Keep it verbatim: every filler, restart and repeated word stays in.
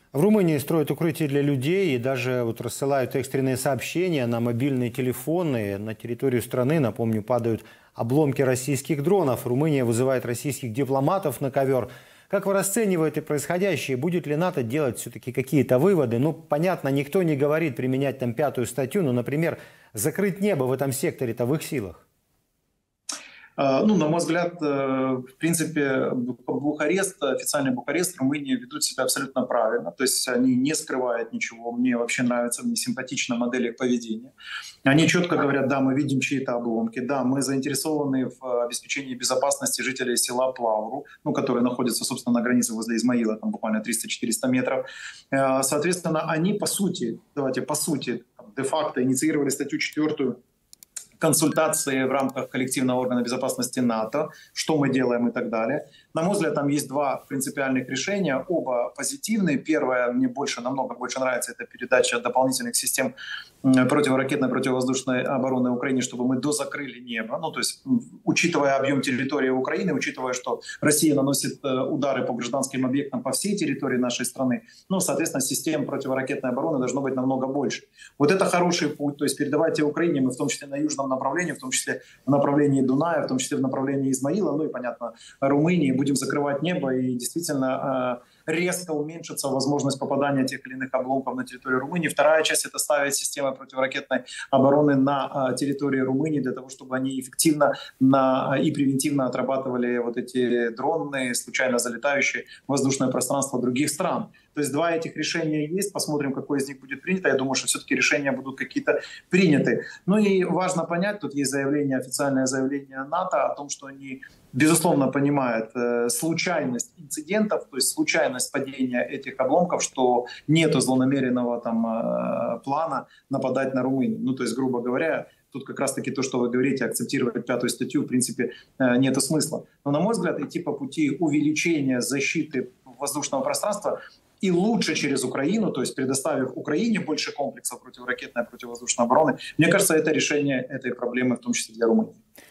В Румынии строят укрытия для людей и даже вот рассылают экстренные сообщения на мобильные телефоны. На территорию страны, напомню, падают обломки российских дронов. Румыния вызывает российских дипломатов на ковер. Как вы расцениваете происходящее? Будет ли НАТО делать все-таки какие-то выводы? Ну, понятно, никто не говорит применять там пятую статью, но, например, закрыть небо в этом секторе-то в их силах. Ну, на мой взгляд, в принципе, Бухарест, официальный Бухарест, Румыния ведут себя абсолютно правильно. То есть они не скрывают ничего. Мне вообще нравится, мне симпатична модель их поведения. Они четко говорят: да, мы видим чьи-то обломки, да, мы заинтересованы в обеспечении безопасности жителей села Плауру, ну, которые находятся, собственно, на границе возле Измаила, там буквально триста-четыреста метров. Соответственно, они, по сути, давайте, по сути, де-факто инициировали статью четвертую, консультации в рамках коллективного органа безопасности НАТО, что мы делаем и так далее. На мой взгляд, там есть два принципиальных решения, оба позитивные. Первое, мне больше, намного больше нравится, это передача дополнительных систем противоракетной, противовоздушной обороны Украине, чтобы мы дозакрыли небо. Ну, то есть, учитывая объем территории Украины, учитывая, что Россия наносит удары по гражданским объектам по всей территории нашей страны, ну, соответственно, систем противоракетной обороны должно быть намного больше. Вот это хороший путь, то есть передавайте Украине, мы в том числе на южном направлении, в том числе в направлении Дуная, в том числе в направлении Измаила, ну и, понятно, Румынии, будем закрывать небо, и действительно резко уменьшится возможность попадания тех или иных обломков на территорию Румынии. Вторая часть — это ставить системы противоракетной обороны на территории Румынии для того, чтобы они эффективно на, и превентивно отрабатывали вот эти дронные, случайно залетающие в воздушное пространство других стран. То есть два этих решения есть, посмотрим, какое из них будет принято. Я думаю, что все-таки решения будут какие-то приняты. Ну и важно понять, тут есть заявление, официальное заявление НАТО о том, что они, безусловно, понимают э, случайность инцидентов, то есть случайность падения этих обломков, что нет злонамеренного там э, плана нападать на Румынию. Ну, то есть, грубо говоря, тут как раз-таки то, что вы говорите, акцептировать пятую статью, в принципе, э, нет смысла. Но, на мой взгляд, идти по пути увеличения защиты воздушного пространства и лучше через Украину, то есть предоставив Украине больше комплексов противоракетной и противовоздушной обороны, мне кажется, это решение этой проблемы, в том числе для Румынии.